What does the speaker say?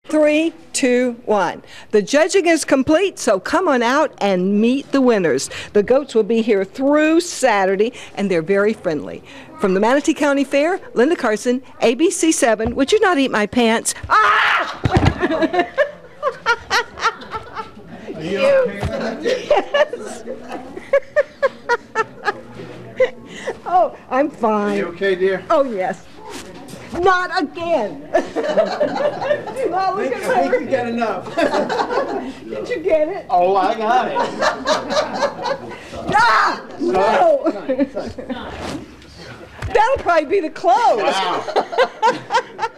3, 2, 1. The judging is complete, so come on out and meet the winners. The goats will be here through Saturday, and they're very friendly. From the Manatee County Fair, Linda Carson, ABC 7. Would you not eat my pants? Ah! Are you okay? Yes. Oh, I'm fine. Are you okay, dear? Oh, yes. Not again. Do not look at I think her. you get enough. Did you get it? Oh, I got it. Ah! No! That'll probably be the close. Wow.